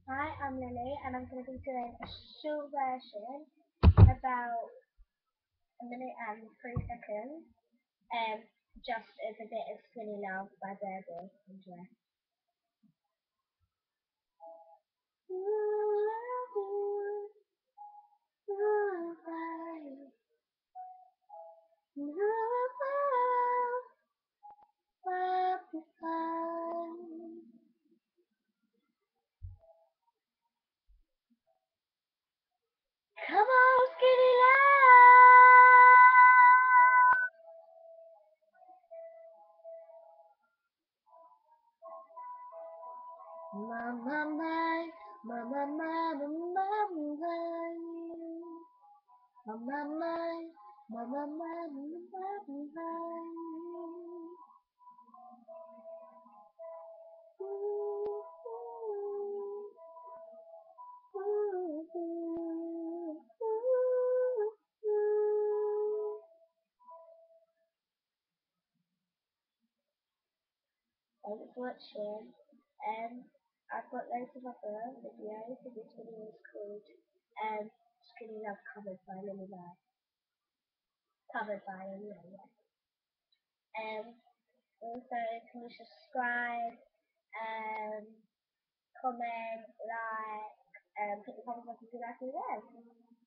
Hi, I'm Lily, and I'm going to be doing a short version, about a minute and 3 seconds, um, just as a bit of Skinny Love by Burger. Enjoy. Come on, Skinny Love! Mama, my, mama, mama, mama, mama, my, mama, mama, mama. Thanks for watching. I've got loads of other videos, and this video is called Skinny Love Covered by Lily Rai. Covered by Lily Rai. Also, can you subscribe, comment, like, hit the thumbs up if you like it.